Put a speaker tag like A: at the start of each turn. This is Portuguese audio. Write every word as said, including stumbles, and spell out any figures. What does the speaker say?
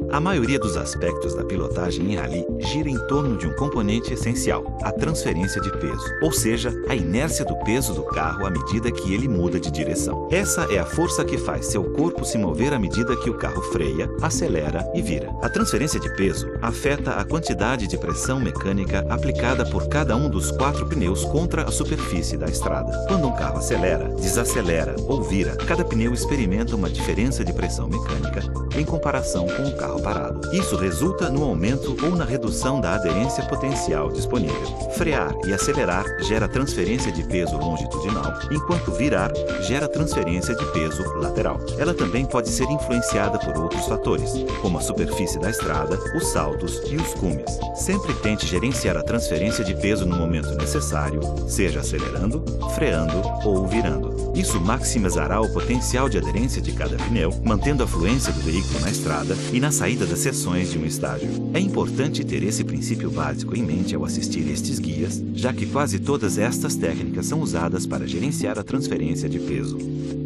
A: A maioria dos aspectos da pilotagem em rally gira em torno de um componente essencial, a transferência de peso, ou seja, a inércia do peso do carro à medida que ele muda de direção. Essa é a força que faz seu corpo se mover à medida que o carro freia, acelera e vira. A transferência de peso afeta a quantidade de pressão mecânica aplicada por cada um dos quatro pneus contra a superfície da estrada. Quando um carro acelera, desacelera ou vira, cada pneu experimenta uma diferença de pressão mecânica em comparação com o carro parado. Isso resulta no aumento ou na redução da aderência potencial disponível. Frear e acelerar gera transferência de peso longitudinal, enquanto virar gera transferência de peso lateral. Ela também pode ser influenciada por outros fatores, como a superfície da estrada, os saltos e os cumes. Sempre tente gerenciar a transferência de peso no momento necessário, seja acelerando, freando ou virando. Isso maximizará o potencial de aderência de cada pneu, mantendo a fluência do veículo na estrada e na saída das seções de um estágio. É importante ter esse princípio básico em mente ao assistir estes guias, já que quase todas estas técnicas são usadas para gerenciar a transferência de peso.